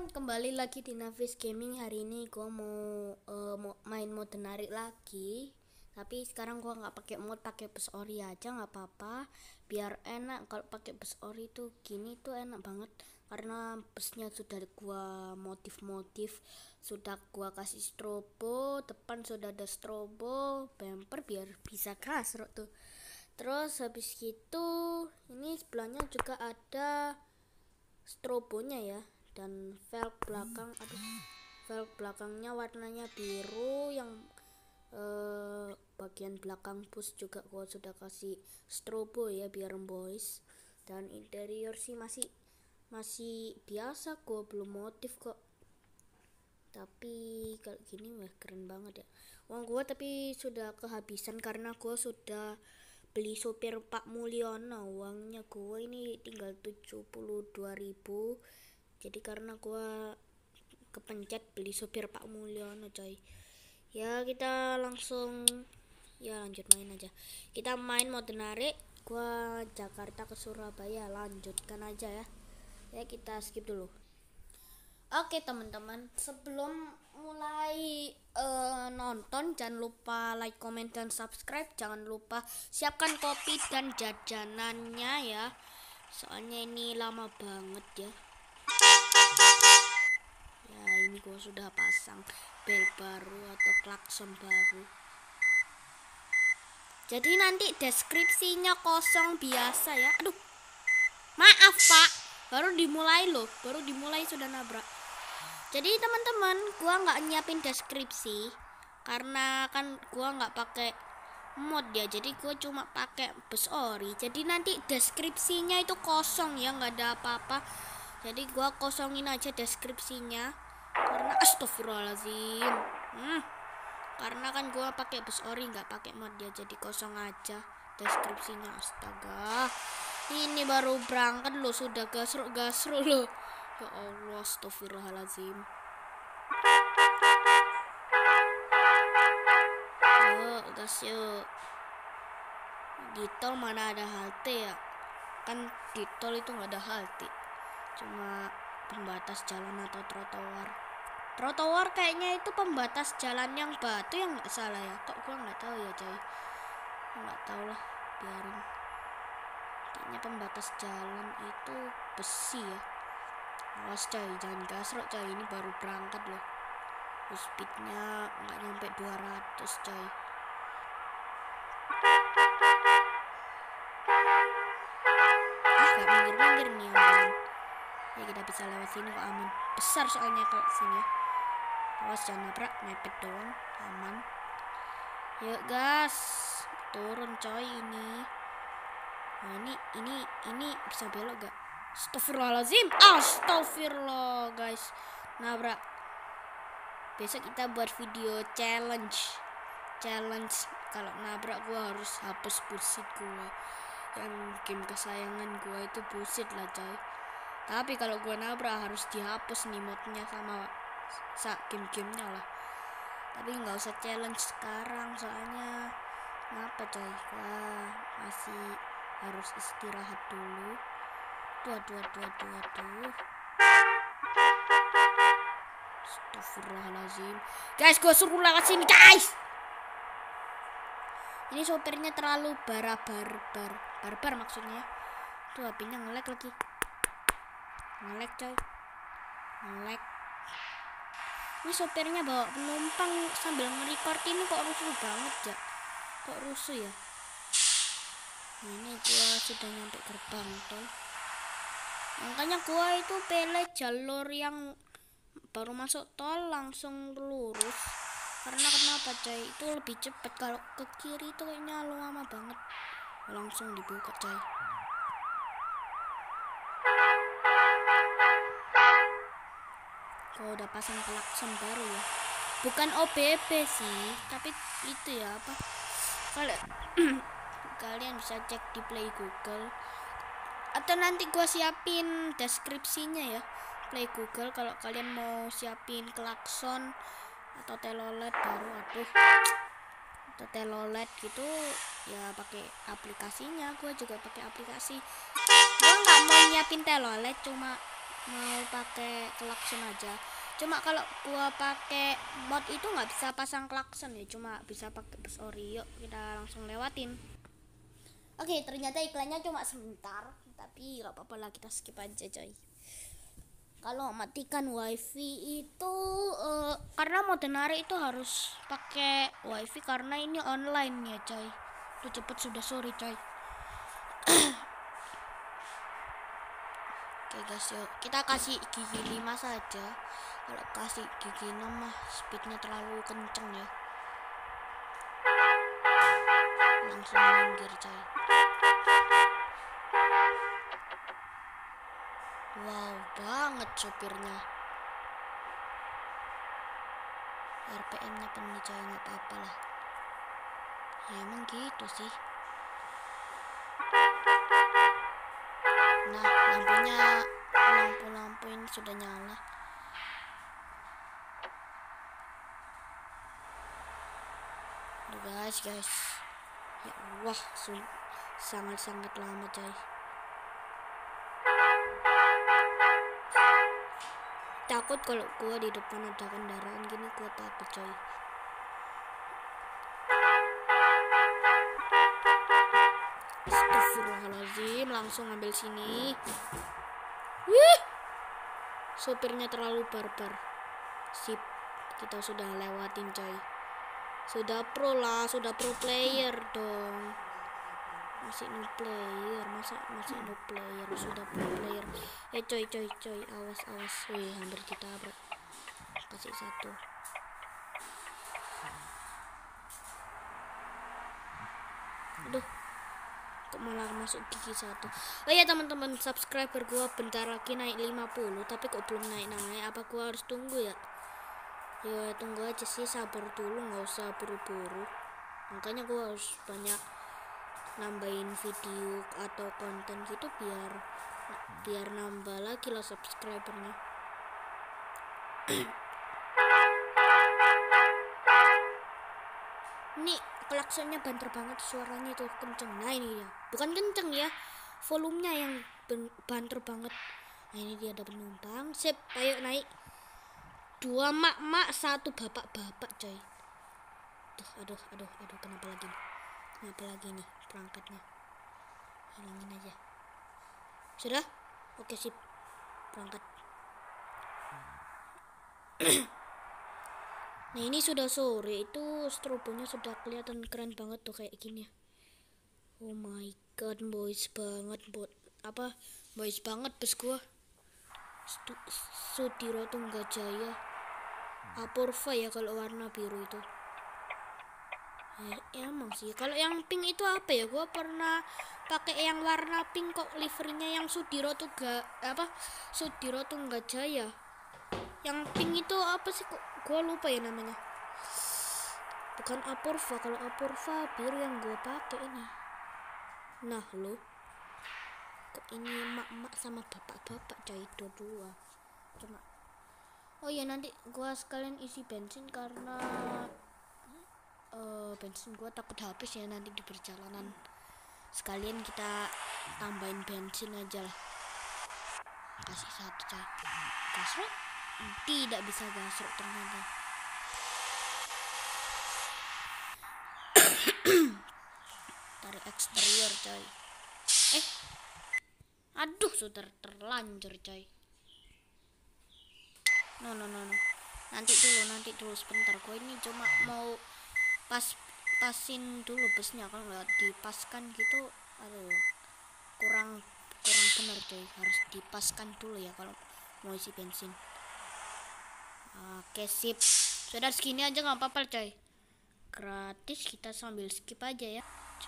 kembali lagi di Navis Gaming. Hari ini gue mau main mode narik lagi. Tapi sekarang gue nggak pakai mode, pakai bus ori aja, nggak apa-apa. Biar enak. Kalau pakai bus ori tuh gini tuh enak banget karena busnya sudah gue motif-motif, sudah gue kasih strobo, depan sudah ada strobo, bumper biar bisa kasar tuh. Terus habis gitu ini sebelahnya juga ada strobonya ya, dan velg belakang, velg belakangnya warnanya biru. Yang bagian belakang bus juga gua sudah kasih strobo ya biar boys. Dan interior sih masih biasa, gua belum motif kok. Tapi kalau gini wah keren banget ya. Uang gua tapi sudah kehabisan karena gua sudah beli sopir Pak Mulyono. Uangnya gue ini tinggal 72.000. Jadi karena gue kepencet beli sopir Pak Mulyono coy. Ya kita langsung lanjut main aja. Kita main mode narik. Gue Jakarta ke Surabaya, lanjutkan aja ya. Ya kita skip dulu. Oke teman-teman, sebelum mulai nonton jangan lupa like, comment, dan subscribe. Jangan lupa siapkan kopi dan jajanannya ya, soalnya ini lama banget ya. Ya ini gue sudah pasang bel baru atau klakson baru. Jadi nanti deskripsinya kosong biasa ya. Aduh, maaf pak, baru dimulai loh, baru dimulai sudah nabrak. Jadi teman-teman, gua nggak nyiapin deskripsi karena kan gua nggak pakai mod ya. Jadi gua cuma pakai bus ori. Jadi nanti deskripsinya itu kosong ya, nggak ada apa-apa. Jadi gua kosongin aja deskripsinya karena astagfirullahaladzim. Karena kan gua pakai bus ori, nggak pakai mod ya. Jadi kosong aja deskripsinya. Astaga, ini baru berangkat loh sudah gasruk loh. Ya Allah, astagfirullahaladzim. Yuk gas yuk. Di tol mana ada halte ya? Kan di tol itu nggak ada halte, cuma pembatas jalan atau trotoar. Trotoar kayaknya itu pembatas jalan yang batu yang nggak salah ya. Kok gua nggak tahu ya coy, nggak tahu lah, biarin. Kayaknya pembatas jalan itu besi ya. Awas coy, jangan gasrok coy, ini baru berangkat loh. Speednya nggak nyampe 200 coy. Gak minggir nih aman. Ya kita bisa lewat sini kok, aman. Besar soalnya kalau sini. Awas jangan nabrak, mepet doang, aman. Yuk gas, turun coy ini. Nah ini bisa belok gak? Astagfirullahaladzim, astagfirullah guys, nabrak. Besok kita buat video challenge kalau nabrak gua harus hapus bullshit gua. Yang game kesayangan gua itu bullshit lah coy. Tapi kalau gua nabrak harus dihapus nih modnya sama game-gamenya lah. Tapi nggak usah challenge sekarang soalnya ngapa coy, gua masih harus istirahat dulu. Aduh. Astagfirullahaladzim. Guys, gue suruh lewat sini guys. Ini sopirnya terlalu barbar maksudnya. Tuh HP-nya nge-lag lagi. Nge-lag coy. Nge-lag. Ini sopirnya bawa penumpang sambil nge-record ini kok rusuh banget ya. Kok rusuh ya. Ini gua sudah nyampe gerbang tol. Makanya gua itu pilih jalur yang baru masuk tol langsung lurus. Karena kenapa coy, itu lebih cepat. Kalau ke kiri itu kayaknya lama banget. Langsung dibuka coy. Gua udah pasang klakson baru ya. Bukan OBB sih, tapi itu ya apa, kalau kalian bisa cek di Play Google atau nanti gua siapin deskripsinya ya, Play Google, kalau kalian mau siapin klakson atau telolet baru, atau telolet gitu ya pakai aplikasinya. Gua juga pakai aplikasi. Gua nggak mau nyiapin telolet, cuma mau pakai klakson aja. Cuma kalau gua pakai mod itu nggak bisa pasang klakson ya, cuma bisa pakai bus ori. Yuk kita langsung lewatin. Oke, ternyata iklannya cuma sebentar, tapi nggak apa-apa lah, kita skip aja coy. Kalau matikan wifi itu karena mode narik itu harus pakai wifi karena ini online ya coy. Tuh cepet, sudah sore coy. Oke guys, yuk kita kasih gigi 5 saja. Kalau kasih gigi 6 mah speednya terlalu kenceng ya. Langsung minggir coy. Wow banget sopirnya. RPM nya penuh coy, nggak apa-apa lah ya, emang gitu sih. Nah, lampu-lampu ini sudah nyala. Aduh guys, ya Allah, sangat-sangat lama coy. Takut kalau gua di depan ada kendaraan gini, gua takut coy. Astagfirullahaladzim, langsung ambil sini. Wih, sopirnya terlalu barbar. Sip, kita sudah lewatin coy. Sudah pro lah, sudah pro player dong. Masih no player, masih no player, sudah pro player. Coy, awas. Wih, hampir ditabrak. Kasih satu. Aduh, kok malah masuk gigi satu. Oh ya teman-teman, subscriber gua bentar lagi naik 50, tapi kok belum naik. Apa gua harus tunggu ya? Ya tunggu aja sih, sabar dulu, nggak usah buru-buru. Makanya gua harus banyak nambahin video atau konten gitu biar nambah lagi lah subscribernya. Ini klaksonnya banter banget, suaranya tuh kenceng. Nah ini dia, bukan kenceng ya, volumenya yang banter banget. Nah ini dia, ada penumpang. Sip, ayo naik. 2 mak-mak, 1 bapak-bapak coy. Aduh, kenapa lagi nih perangkatnya. Hilangin aja. Sudah? Oke sip, berangkat. Nah ini sudah sore, itu strobonya sudah kelihatan keren banget tuh kayak gini. Oh my god, boys banget bus gua. Sudiro Tunggajaya Apurva ya kalau warna biru itu. Emang sih, kalau yang pink itu apa ya? Gua pernah pakai yang warna pink kok, liverynya yang Sudiro Tunggajaya. Yang pink itu apa sih kok? Gua lupa ya namanya. Bukan Apurva, kalau Apurva biru yang gua pakai ini. Nah lo, kok ini mak-mak sama bapak-bapak coy, dua-dua. Cuma oh ya, nanti gua sekalian isi bensin karena bensin gua takut habis ya nanti di perjalanan. Sekalian kita tambahin bensin aja lah. Kasih satu coy. Gasrok? Tidak bisa gasrok ternyata. Tarik eksterior coy. Aduh, sudah terlanjur coy. No. Nanti dulu sebentar. Gue ini cuma mau pasin dulu busnya. Kalau nggak dipaskan gitu, aduh, kurang benar coy. Harus dipaskan dulu ya kalau mau isi bensin. Oke sip, sudah segini aja nggak apa-apa coy. Gratis, kita sambil skip aja ya.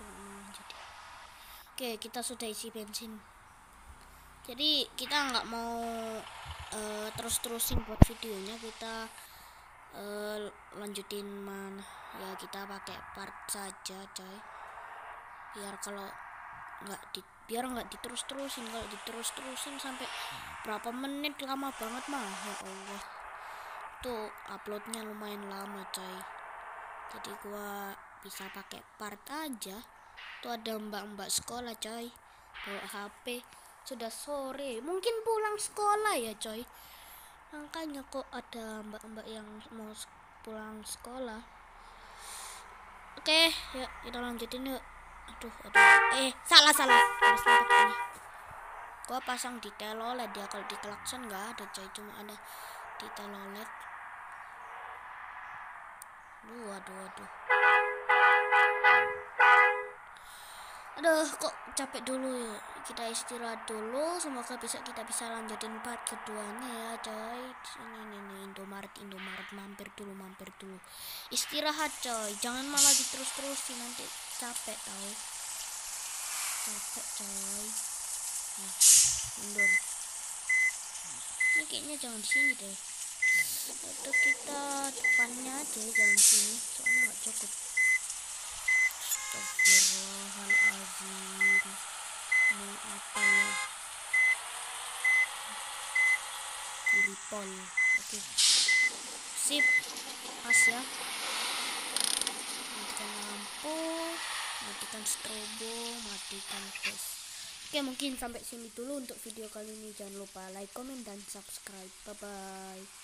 Oke, kita sudah isi bensin. Jadi kita nggak mau terus-terusin buat videonya, kita lanjutin mana ya, kita pakai part saja coy, biar nggak diterus-terusin. Kalau diterus-terusin sampai berapa menit, lama banget mah ya Allah, tuh uploadnya lumayan lama coy. Jadi gua bisa pakai part aja. Tuh ada mbak-mbak sekolah coy, bawa HP. sudah sore, mungkin pulang sekolah ya coy. Makanya kok ada mbak-mbak yang mau pulang sekolah. Oke, ya kita lanjutin yuk. Aduh, salah harus lompat ini. Gua pasang di telolet ya, kalau di klakson nggak ada coy, cuma ada di telolet. Waduh. Aduh, kok capek dulu ya. Kita istirahat dulu. Semoga kita bisa lanjutin part keduanya ya, coy. Ini Indomaret mampir dulu. Istirahat, coy. Jangan malah diterus-terusin, nanti capek tau. Capek, coy. Nah, mundur. Ini kayaknya jangan sini deh. Atau kita depannya aja, jangan sini. Soalnya nggak cukup. Astagfirullahaladzim. Mau apa lo? Kiri pol. Oke. Sip. Pas ya. Matikan lampu. Matikan strobo. Matikan tes. Oke, mungkin sampai sini dulu untuk video kali ini. Jangan lupa like, comment, dan subscribe. Bye bye.